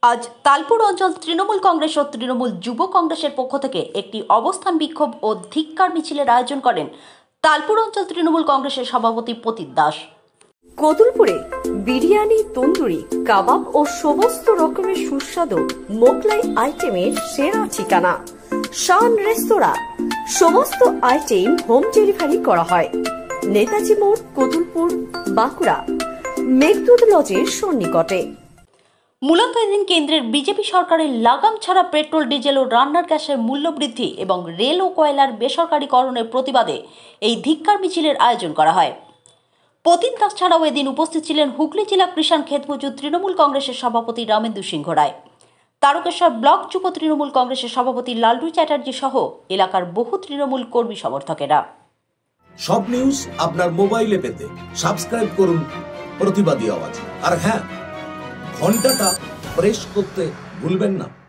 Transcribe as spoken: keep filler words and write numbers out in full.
আজ তালপুর অঞ্চল তৃণমূল কংগ্রেস ও তৃণমূল যুব কংগ্রেসের পক্ষ থেকে একটি অবস্থান বিক্ষোভ ও ধিক্কার মিছিলের আয়োজন করেন তালপুর অঞ্চল তৃণমূল কংগ্রেসের সভাপতি প্রতীক দাস। কতুলপুরে বিরিয়ানি, তন্দুরি, কাবাব ও সমস্ত রকমের সুস্বাদু মোগলাই আইটেমের সেরা ঠিকানা শান রেস্তোরাঁ। সমস্ত আইটেম হোম ডেলিভারি করা হয়। নেতাজি মোড়, কতুলপুর, বাঁকুড়া, মেঘদূত লজের সন্নিকটে। মূলত এদিন কেন্দ্রের বিজেপি সরকারের লাগাম ছাড়া পেট্রোল, ডিজেল ও রান্নার গ্যাসের মূল্য বৃদ্ধি এবং রেল ও কয়লার বেসরকারীকরণের প্রতিবাদে এই ধিক্কার মিছিলের আয়োজন করা হয়। প্রতীক দাস ছাড়াও এদিন উপস্থিত ছিলেন হুগলি জেলা কৃষাণ ক্ষেতমজুর তৃণমূল কংগ্রেসের সভাপতি রামেন্দু সিংহ রায়, তারকেশ্বর ব্লক যুব তৃণমূল কংগ্রেসের সভাপতি লালটু চ্যাটার্জি সহ এলাকার বহু তৃণমূল কর্মী সমর্থকেরা। সব নিউজ আপনার মোবাইলে পেতে সাবস্ক্রাইব করুন প্রতিবাদী আওয়াজ, আর হ্যাঁ, ঘন্টাটা প্রেস করতে ভুলবেন না।